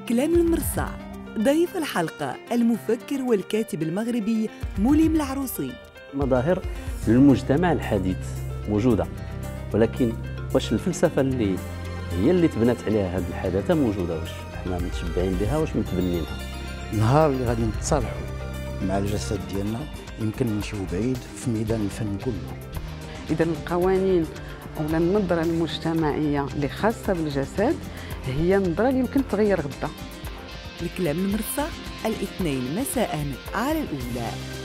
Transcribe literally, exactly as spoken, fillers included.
الكلام المرصع. ضيف الحلقة المفكر والكاتب المغربي مليم العروسي. مظاهر للمجتمع الحديث موجودة، ولكن واش الفلسفة اللي هي اللي تبنات عليها هذه الحداثة موجودة؟ واش احنا متشبعين بها؟ واش متبنينها؟ النهار اللي غادي نتصالحوا مع الجسد ديالنا يمكن نمشيو بعيد في ميدان الفن كله. إذا القوانين أو النظرة المجتمعية اللي خاصة بالجسد هي النظرة اللي يمكن تغير غدا. الكلام المرصع الاثنين مساء على الأولى.